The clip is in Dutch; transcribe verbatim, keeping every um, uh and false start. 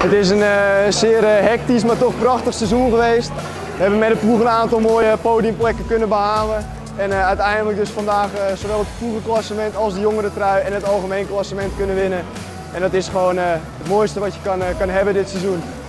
Het is een uh, zeer uh, hectisch, maar toch prachtig seizoen geweest. We hebben met de ploeg een aantal mooie podiumplekken kunnen behalen. En uh, uiteindelijk dus vandaag uh, zowel het ploegenklassement als de jongerentrui en het algemeen klassement kunnen winnen. En dat is gewoon uh, het mooiste wat je kan, uh, kan hebben dit seizoen.